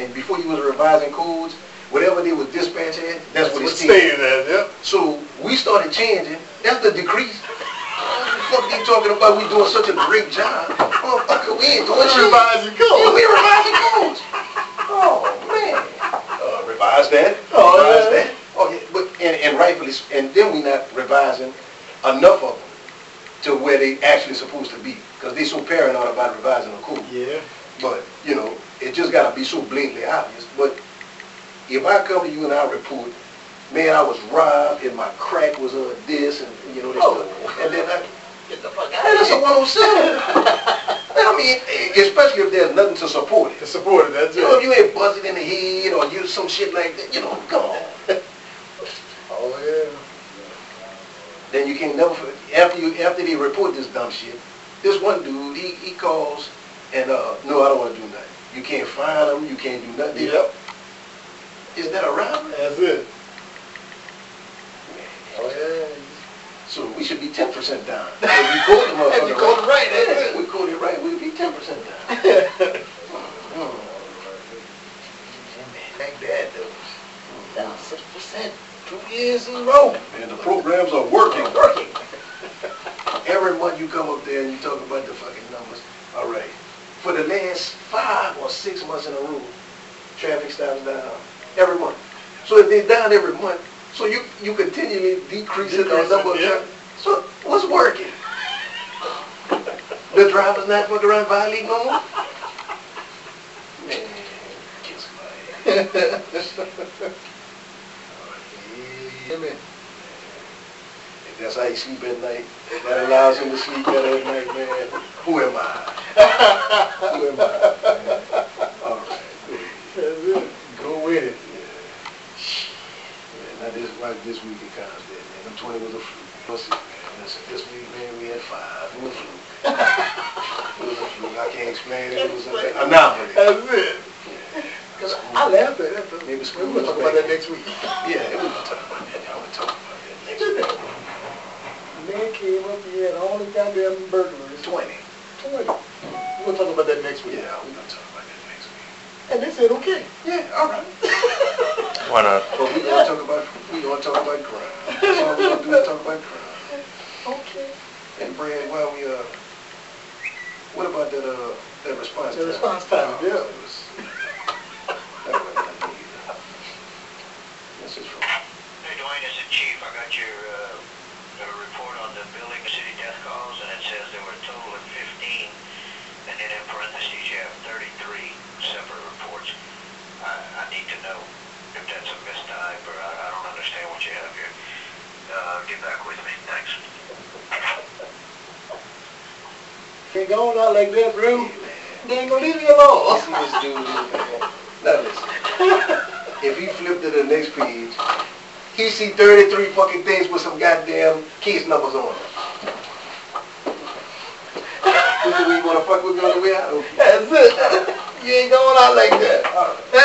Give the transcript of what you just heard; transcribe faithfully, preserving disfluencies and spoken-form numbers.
and before you was revising codes, whatever they was dispatch at, that's, that's what it stayed at. Yep. So we started changing. That's the decrease. What the fuck they talking about? We doing such a great job. Motherfucker, we ain't doing shit. Revising codes. Yeah, we revising codes. Oh man. Uh, revise that. Oh, revise yeah. that. Oh yeah. But and, and rightfully, and then we not revising enough of them to where they actually supposed to be, because they so paranoid about revising a code. Yeah. But you know, it just gotta be so blatantly obvious. But if I come to you and I report, man, I was robbed and my crack was uh, this and you know this oh. stuff, and then I get the fuck out. Hey, that's a one oh seven. I mean, especially if there's nothing to support it. To support it, that's you it. know, if you ain't buzzed in the head or you some shit like that, you know, come on. Oh yeah. Then you can never after you after they report this dumb shit. This one dude, he he calls and uh, no, I don't want to do nothing. You can't find him. You can't do nothing. Yep. Is that a robbery? That's it. Oh yeah. So we should be ten percent down. If we code them If you code it right, that's yeah, it. we code it right, we'll be ten percent down. mm. Like that though. Down six percent. Two years in a row. And the programs are working. Working. Every month you come up there and you talk about the fucking numbers. All right. For the last five or six months in a row, traffic stops down every month. So if they're down every month, so you you continually decreasing the Decrease number it, of yeah. traffic. So what's working? The driver's not fucking around violating no more? Man, kiss my ass. Yeah, man. If that's how you sleep at night, that allows him to sleep better at night, man. Who am I? Who am I, man? All right. That's it. Go with it. Yeah. Now this, like this week it comes there, man. Them twenty was a fluke. Listen, man. Listen, this week, man, we had five. It was a fluke. It was a fluke. I can't explain it. It was an anomaly. That's it. Cause I laughed at that. Maybe school We'll talk about that next week. Yeah, it was talk about that. I would talk about that next week. Man came up here and all the goddamn burglaries. Twenty. Twenty. We'll talk about that next week. Yeah, we're gonna talk about that next week. And they said okay. Yeah, all right. Why not? But we gonna talk about we gonna talk about crime. That's all we gonna do is talk about crime. Okay. And Brad, well, we uh, what about that uh that response The time? response time, Oh, yeah. That was, that wasn't nothing either. This is from. Hey Dwayne, this is Chief. I got your uh, uh, report on the building city death calls, and it says there were a total of fifteen, and then in parentheses you have thirty-three separate reports. I, I need to know if that's a mistype or I, I don't understand what you have here. Uh, get back with me. Thanks. Can't go on out like that, bro. They ain't gonna leave me alone. See this dude, man. Now listen. If he flipped to the next page, he see thirty-three fucking things with some goddamn case numbers on them. This is where you wanna fuck with me on the way out? That's it. You ain't going out like that. All right.